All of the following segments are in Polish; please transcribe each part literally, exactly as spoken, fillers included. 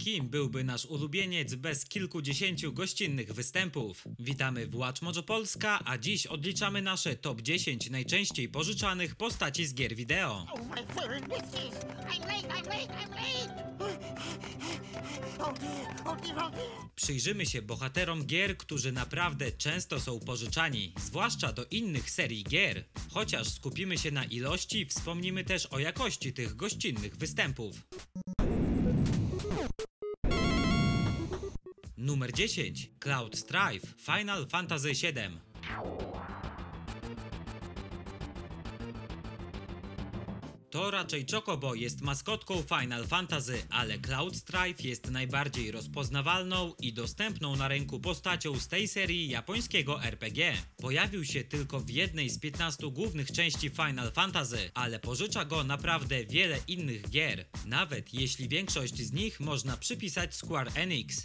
kim byłby nasz ulubieniec bez kilkudziesięciu gościnnych występów? Witamy w Watch Mojo Polska, a dziś odliczamy nasze top dziesięć najczęściej pożyczanych postaci z gier wideo. Oh my goodness! I'm late, I'm late, I'm late! Oh dear, oh dear, oh dear! Przyjrzymy się bohaterom gier, którzy naprawdę często są pożyczani, zwłaszcza do innych serii gier. Chociaż skupimy się na ilości, wspomnimy też o jakości tych gościnnych występów. Numer dziesięć. Cloud Strife, Final Fantasy siedem. To raczej Chocobo jest maskotką Final Fantasy, ale Cloud Strife jest najbardziej rozpoznawalną i dostępną na rynku postacią z tej serii japońskiego R P G. Pojawił się tylko w jednej z piętnastu głównych części Final Fantasy, ale pożycza go naprawdę wiele innych gier, nawet jeśli większość z nich można przypisać Square Enix.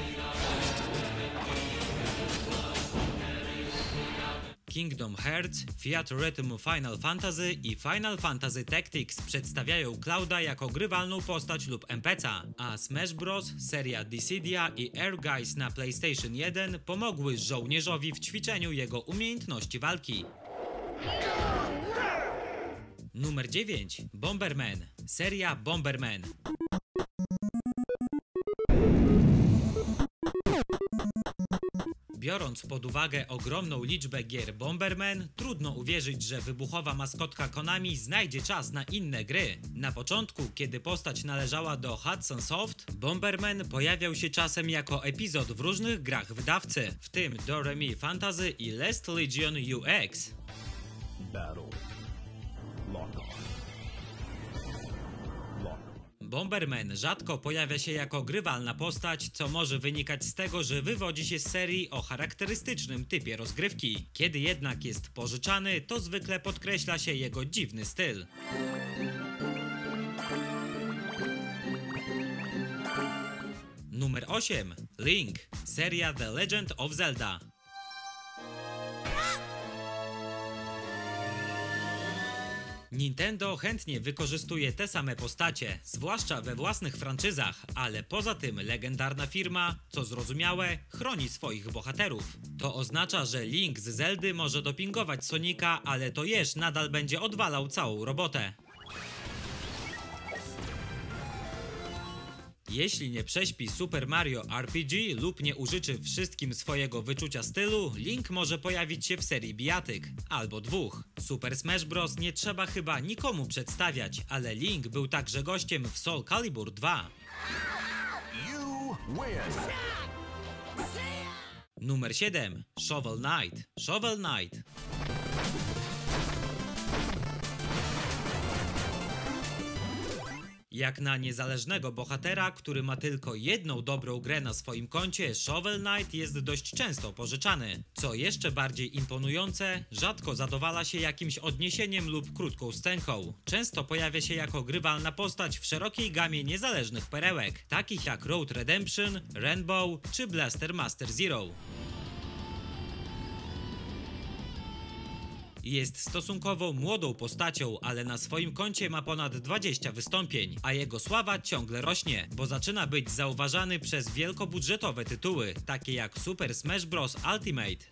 Kingdom Hearts, Fiat Rhythm Final Fantasy i Final Fantasy Tactics przedstawiają Clouda jako grywalną postać lub en pe ce a, a Smash Bros, seria Dissidia i Air Guys na PlayStation jeden pomogły żołnierzowi w ćwiczeniu jego umiejętności walki. Numer dziewięć. Bomberman, seria Bomberman. Biorąc pod uwagę ogromną liczbę gier Bomberman, trudno uwierzyć, że wybuchowa maskotka Konami znajdzie czas na inne gry. Na początku, kiedy postać należała do Hudson Soft, Bomberman pojawiał się czasem jako epizod w różnych grach wydawcy, w tym Doremi Fantasy i Last Legion U X. Battle. Lock on. Bomberman rzadko pojawia się jako grywalna postać, co może wynikać z tego, że wywodzi się z serii o charakterystycznym typie rozgrywki. Kiedy jednak jest pożyczany, to zwykle podkreśla się jego dziwny styl. Numer osiem. Link, seria The Legend of Zelda. Nintendo chętnie wykorzystuje te same postacie, zwłaszcza we własnych franczyzach, ale poza tym legendarna firma, co zrozumiałe, chroni swoich bohaterów. To oznacza, że Link z Zeldy może dopingować Sonika, ale to Jeż nadal będzie odwalał całą robotę. Jeśli nie prześpi Super Mario R P G lub nie użyczy wszystkim swojego wyczucia stylu, Link może pojawić się w serii bijatyk, albo dwóch. Super Smash Bros. Nie trzeba chyba nikomu przedstawiać, ale Link był także gościem w Soul Calibur dwa. You win. Numer siedem. Shovel Knight, Shovel Knight. Jak na niezależnego bohatera, który ma tylko jedną dobrą grę na swoim koncie, Shovel Knight jest dość często pożyczany. Co jeszcze bardziej imponujące, rzadko zadowala się jakimś odniesieniem lub krótką scenką. Często pojawia się jako grywalna postać w szerokiej gamie niezależnych perełek, takich jak Road Redemption, Rainbow czy Blaster Master Zero. Jest stosunkowo młodą postacią, ale na swoim koncie ma ponad dwadzieścia wystąpień, a jego sława ciągle rośnie, bo zaczyna być zauważany przez wielkobudżetowe tytuły, takie jak Super Smash Bros. Ultimate.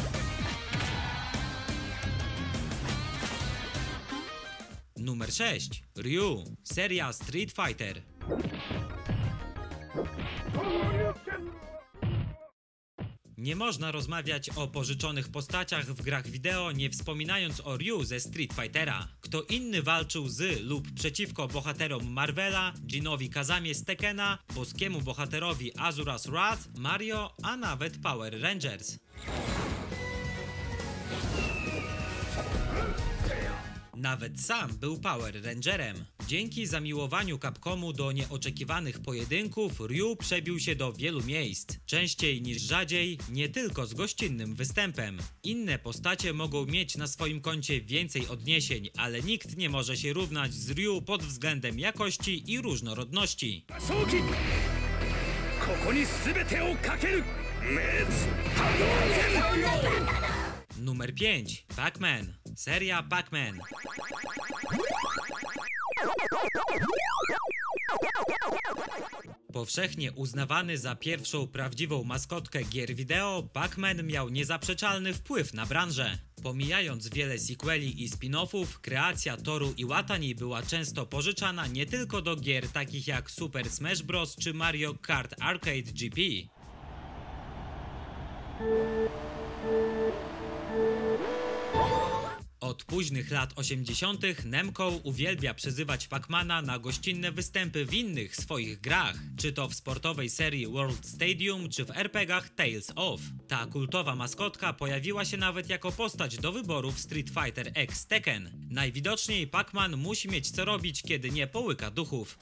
Numer sześć. Ryu, seria Street Fighter. Nie można rozmawiać o pożyczonych postaciach w grach wideo, nie wspominając o Ryu ze Street Fightera. Kto inny walczył z lub przeciwko bohaterom Marvela, Jinowi Kazamie z Tekkena, boskiemu bohaterowi Asura's Wrath, Mario, a nawet Power Rangers. Nawet sam był Power Rangerem. Dzięki zamiłowaniu Capcomu do nieoczekiwanych pojedynków, Ryu przebił się do wielu miejsc. Częściej niż rzadziej, nie tylko z gościnnym występem. Inne postacie mogą mieć na swoim koncie więcej odniesień, ale nikt nie może się równać z Ryu pod względem jakości i różnorodności. Numer pięć. Pac-Man, seria Pac-Man. Powszechnie uznawany za pierwszą prawdziwą maskotkę gier wideo, Pac-Man miał niezaprzeczalny wpływ na branżę. Pomijając wiele sequeli i spin-offów, kreacja Toru Iwatani była często pożyczana nie tylko do gier takich jak Super Smash Bros. Czy Mario Kart Arcade G P. Od późnych lat osiemdziesiątych Namco uwielbia przyzywać Pac-Mana na gościnne występy w innych swoich grach, czy to w sportowej serii World Stadium, czy w er pe gach Tales of. Ta kultowa maskotka pojawiła się nawet jako postać do wyboru w Street Fighter X Tekken. Najwidoczniej Pac-Man musi mieć co robić, kiedy nie połyka duchów.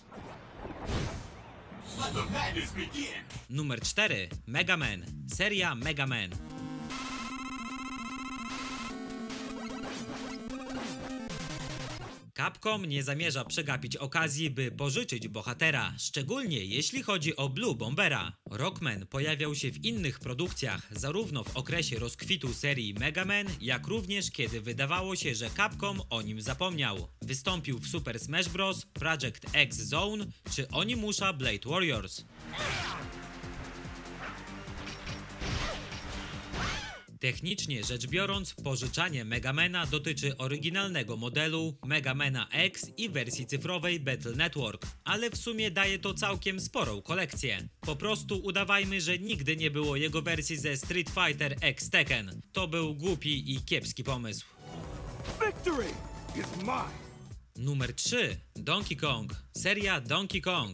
Numer cztery. Mega Man. Seria Mega Man. Capcom nie zamierza przegapić okazji, by pożyczyć bohatera, szczególnie jeśli chodzi o Blue Bombera. Rockman pojawiał się w innych produkcjach, zarówno w okresie rozkwitu serii Mega Man, jak również kiedy wydawało się, że Capcom o nim zapomniał. Wystąpił w Super Smash Bros., Project X Zone czy Onimusha Blade Warriors. Technicznie rzecz biorąc, pożyczanie Megamana dotyczy oryginalnego modelu Megamana X i wersji cyfrowej Battle Network, ale w sumie daje to całkiem sporą kolekcję. Po prostu udawajmy, że nigdy nie było jego wersji ze Street Fighter X Tekken. To był głupi i kiepski pomysł. Victory is mine. Numer trzy. Donkey Kong. Seria Donkey Kong.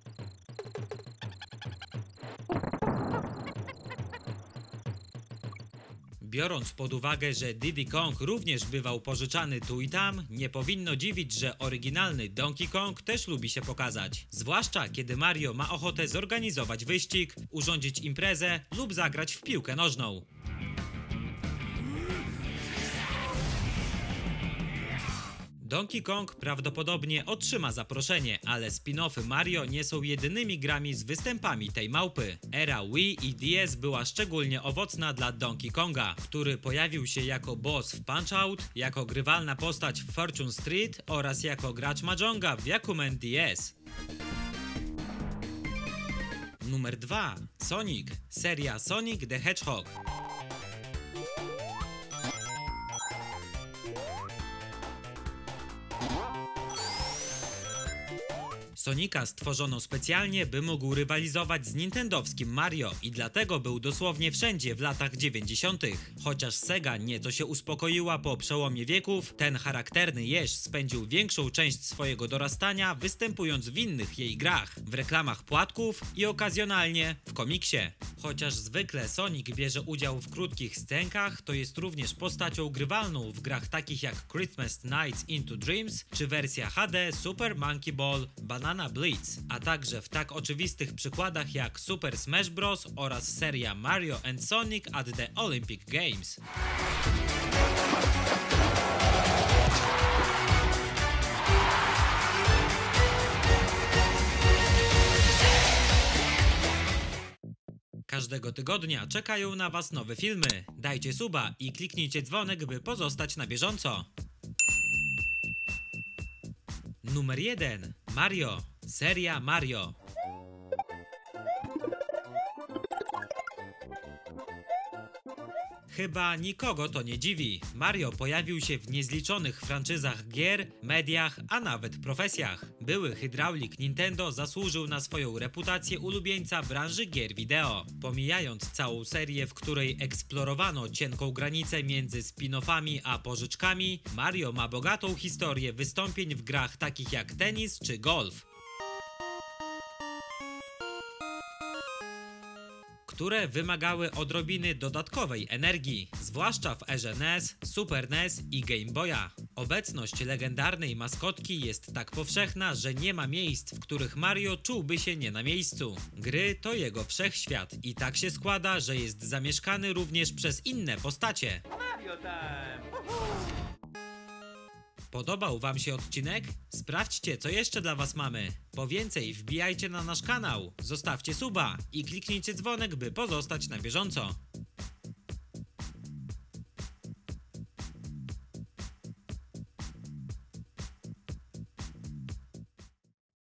Biorąc pod uwagę, że Diddy Kong również bywał pożyczany tu i tam, nie powinno dziwić, że oryginalny Donkey Kong też lubi się pokazać. Zwłaszcza kiedy Mario ma ochotę zorganizować wyścig, urządzić imprezę lub zagrać w piłkę nożną. Donkey Kong prawdopodobnie otrzyma zaproszenie, ale spin-offy Mario nie są jedynymi grami z występami tej małpy. Era Wii i D S była szczególnie owocna dla Donkey Konga, który pojawił się jako boss w Punch-Out, jako grywalna postać w Fortune Street oraz jako gracz Mahjonga w Yakuman D S. Numer dwa. Sonic. Seria Sonic the Hedgehog. Sonika stworzono specjalnie, by mógł rywalizować z nintendowskim Mario i dlatego był dosłownie wszędzie w latach dziewięćdziesiątych. Chociaż Sega nieco się uspokoiła po przełomie wieków, ten charakterny jeż spędził większą część swojego dorastania występując w innych jej grach, w reklamach płatków i okazjonalnie w komiksie. Chociaż zwykle Sonic bierze udział w krótkich scenkach, to jest również postacią grywalną w grach takich jak Christmas Nights into Dreams czy wersja H D Super Monkey Ball Banana Blitz, a także w tak oczywistych przykładach jak Super Smash Bros. Oraz seria Mario and Sonic at the Olympic Games. Każdego tygodnia czekają na Was nowe filmy. Dajcie suba i kliknijcie dzwonek, by pozostać na bieżąco. Numer jeden. Mario. Seria Mario. Chyba nikogo to nie dziwi. Mario pojawił się w niezliczonych franczyzach gier, mediach, a nawet profesjach. Były hydraulik Nintendo zasłużył na swoją reputację ulubieńca branży gier wideo. Pomijając całą serię, w której eksplorowano cienką granicę między spin-offami a pożyczkami, Mario ma bogatą historię wystąpień w grach takich jak tenis czy golf, które wymagały odrobiny dodatkowej energii, zwłaszcza w erze N E S, Super N E S i Game Boya. Obecność legendarnej maskotki jest tak powszechna, że nie ma miejsc, w których Mario czułby się nie na miejscu. Gry to jego wszechświat i tak się składa, że jest zamieszkany również przez inne postacie. Mario time! Podobał Wam się odcinek? Sprawdźcie, co jeszcze dla Was mamy. Po więcej wbijajcie na nasz kanał, zostawcie suba i kliknijcie dzwonek, by pozostać na bieżąco.